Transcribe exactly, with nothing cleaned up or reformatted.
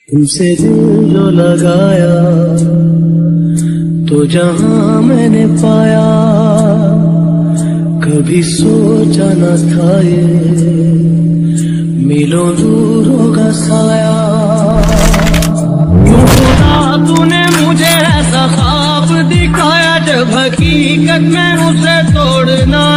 तुमसे दिल जो लगाया तो जहां मैंने पाया, कभी सोचा न था ये मिलो दूर होगा साया। क्यों खुदा तूने मुझे ऐसा ख्वाब दिखाया, जब हकीकत में उसे तोड़ना